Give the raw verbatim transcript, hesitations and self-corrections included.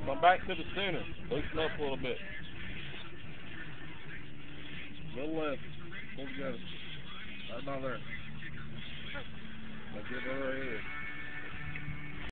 Come back to the center. Loosen up a little bit. A little left. Pull together. Right about there. Now get her ahead.